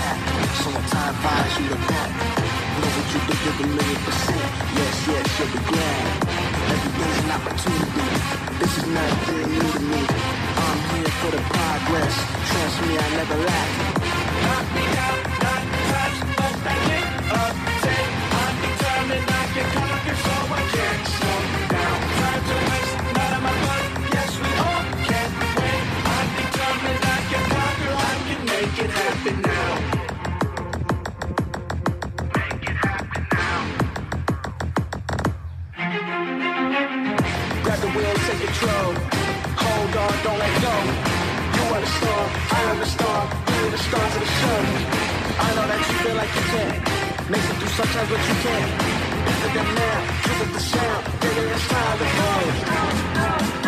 that. So I advise you to that. Know what you did with $1,000,000%. Yes, yes, you'll be glad. Every day's an opportunity. This is nothing new to me. I'm here for the progress. Trust me, I never lack. Knock me down, not touch, but back it up. Say, I'm determined I can conquer, so I can't slow down. Time to waste, none of my fun. Yes, we all can win. I'm determined I can conquer, I can make it happen now. Make it happen now. Grab the wheel, take control. Hold on, don't let go. You are the star, I am the star. We're the stars of the show. I know that you feel like you can. Make it through sometimes, but you can't. Bigger than now, triple the sound. Baby, it's time to go.